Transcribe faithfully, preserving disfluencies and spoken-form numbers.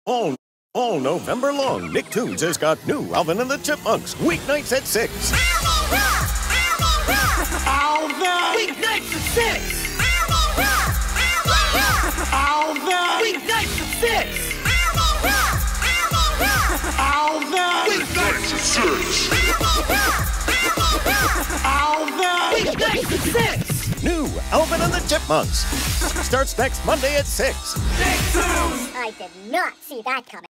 All, all November long, Nicktoons has got new Alvin and the Chipmunks, weeknights at six. Alvin! Alvin! Weeknights at six! Alvin! Weeknights at six! Alvin! Weeknights at six! Alvin! Weeknights at six! New Alvin and the Chipmunks starts next Monday at six. Nicktoons! I did not see that coming.